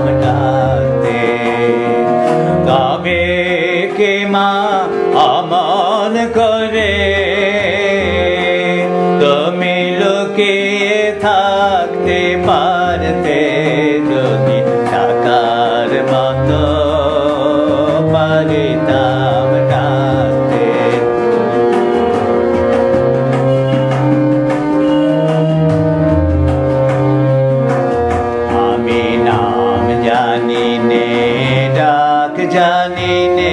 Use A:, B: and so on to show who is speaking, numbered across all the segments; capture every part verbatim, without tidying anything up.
A: ডাকতে তবে কে মা অমন করে তুমি লুকিয়ে থাকতে পারতে যদি টাকার মতো পারিতাম ডাকতে আমি নাম জানি নে ডাক জানি নে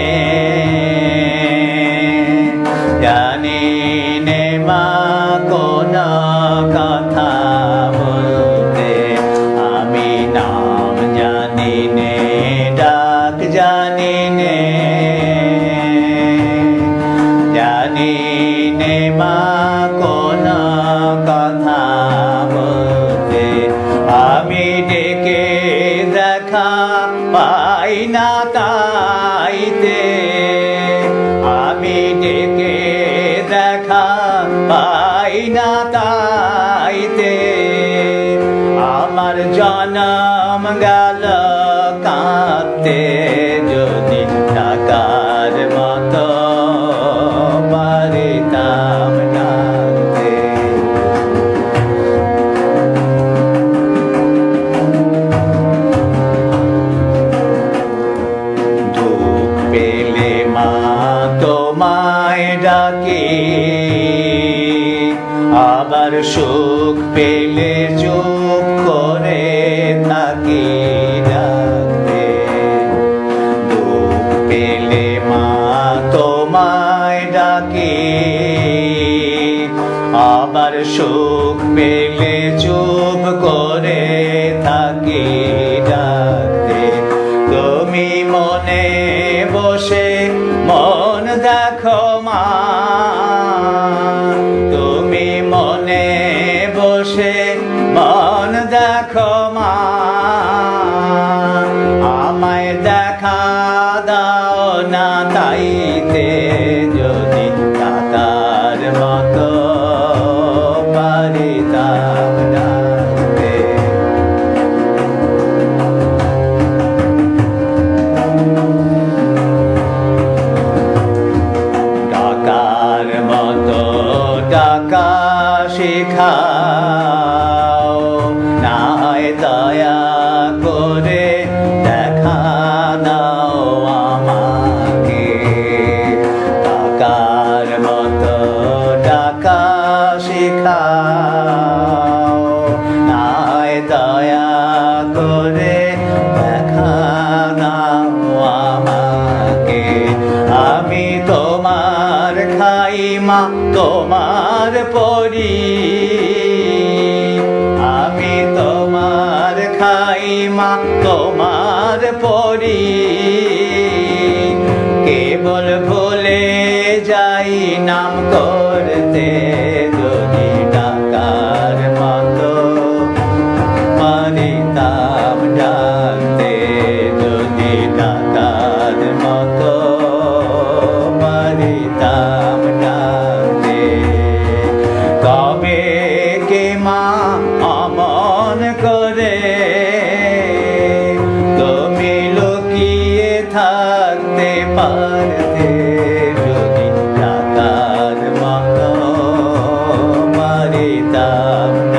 A: জানি নে মা কোন কথা বলতে আমি নাম জানি নে ডাক জানি নে জানি নে মা কোন কথা বলতে আমি ডেকে দেখা পাই না তাইতে আমি ডেকে দেখা পাই না তাইতে আমার জনম গেল কাঁদতে যদি টাকার মতো পারিতাম ডাকতে দুঃখ পেলে মা তোমায় ডাকি আবার সুখ পেলে চুপ করে থাকি ডাকতে দুঃখ পেলে মা তোমায় ডাকি আবার সুখ পেলে চুপ করে থাকি ডাকতে তুমি মনে বসে মন দেখো মা তুমি মনে বসে মন দেখো মা আমায় দেখা দাও না তাইতে যদি টাকার মতো পারিতাম ডাকতে টাকার মতো টাকা শেখাও নাই দয়া করে দেখা দাও আমাকে টাকার মতো টাকা শেখাও নাই দয়া করে দেখা দাও আমাকে আমি তোমার খাই মা তোমার পরি আমি তোমার খাই মা তোমার পরি কেবল ভুলে যাই নাম করতে যদি টাকার মতো পারিতাম ডাকতে যদি টাকার মতো পারিতাম ডাকতে তবে কে মা অমন করে তুমি লুকিয়ে থাকতে পারতে যদি টাকার মতো পারিতাম